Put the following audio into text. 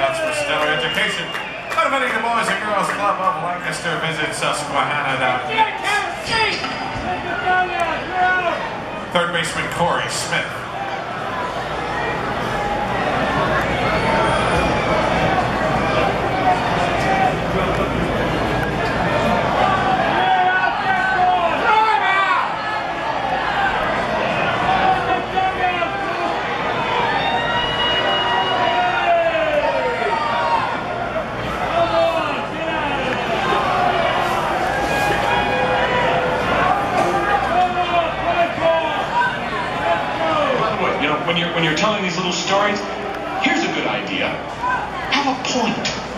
Scouts for Stellar Education. Motivating the Boys and Girls Club of Lancaster. Visit Susquehanna.net. Third baseman Corey Smith. When you're telling these little stories, here's a good idea. Have a point.